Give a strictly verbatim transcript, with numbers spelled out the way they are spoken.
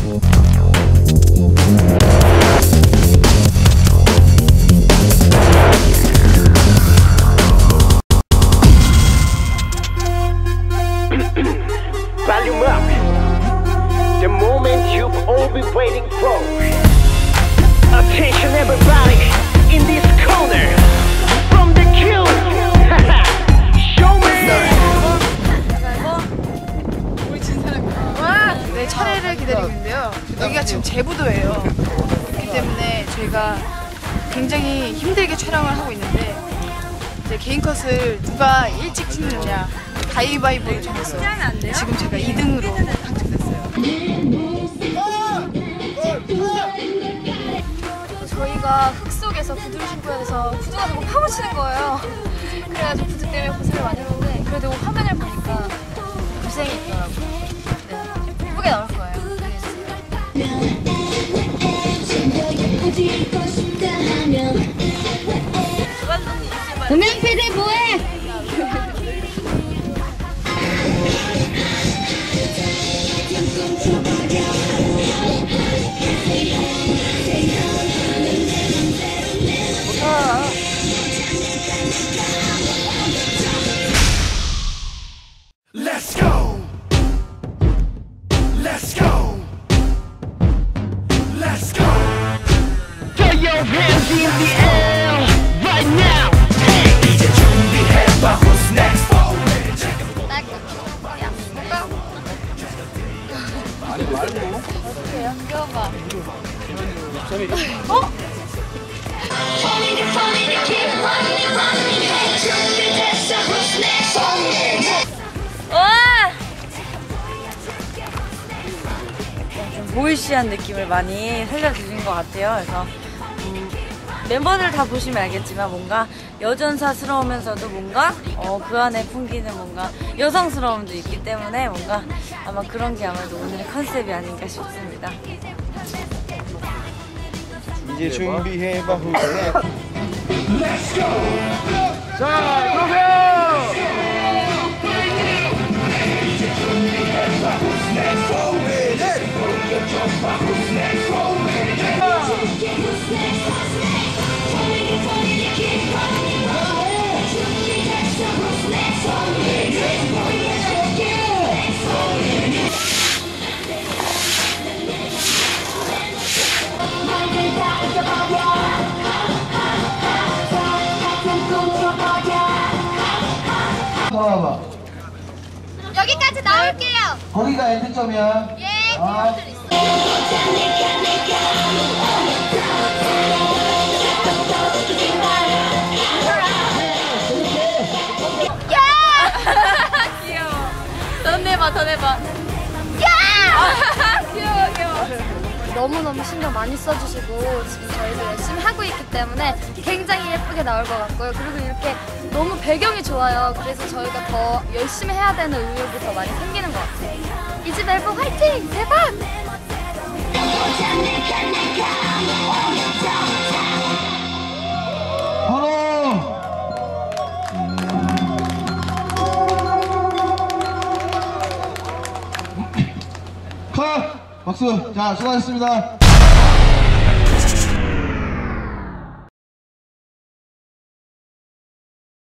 Volume up. The moment you've all been waiting for. Attention everybody in this corner. From the queue. Show me. 우리 진 사람이 와! 네, 차례를 기다리고 있는데요. 여기가 지금 제부도예요. 그렇기 때문에 저희가 굉장히 힘들게 촬영을 하고 있는데 이제 개인 컷을 누가 일찍 찍느냐 가위바위보를 정했어요. 지금 제가 이 등으로 당첨됐어요. 저희가 흙 속에서 구두를 신고 해서 구두가 너무 파묻히는 거예요. 그래가지고 구두 때문에 고생을 많이 했는데 그래도 화면을 보니까 고생이 있더라고요. 네, 예쁘게 나올 거예요. 음향 피디 뭐해? Let's go. Let's go. Let's go. Throw your hands in the air right now. Hey, 이제 준비해봐. Who's next? 어떡해요? 귀여워봐. 어? 와! 좀 보이시한 느낌을 많이 살려주신 것 같아요. 그래서 음, 멤버들 다 보시면 알겠지만 뭔가 여전사스러우면서도 뭔가 어, 그 안에 풍기는 뭔가 여성스러움도 있기 때문에 뭔가 아마 그런 게 아무래도 오늘의 컨셉이 아닌가 싶습니다. 이제 준비해봐. 후세. 자, 들어오세요. 봐봐. 여기까지 나올게요. 거기가 엔드점이야. 예. 아. 귀여워. 더 내봐, 더 내봐. 야! 귀여워, 귀여워. 너무너무 신경 많이 써주시고 지금 저희도 열심히 하고 있기 때문에 굉장히 예쁘게 나올 것 같고요. 그리고 이렇게 너무 배경이 좋아요. 그래서 저희가 더 열심히 해야 되는 의욕이 더 많이 생기는 것 같아요. 이집 앨범 화이팅! 대박! 바로. 컷! 박수! 자, 수고하셨습니다.